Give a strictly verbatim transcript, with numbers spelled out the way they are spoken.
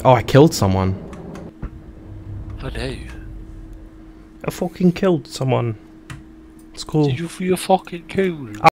Oh, I killed someone. How dare you? I fucking killed someone. It's cool. Did you feel fucking cool?